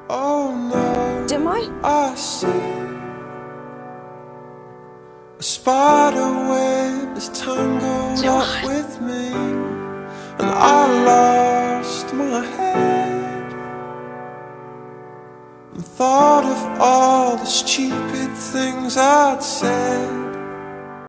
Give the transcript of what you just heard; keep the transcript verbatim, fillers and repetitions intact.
Oh no, Cemal? I see a spider web is tangled Cemal. up with me, and I lost my head and thought of all the stupid things I'd said.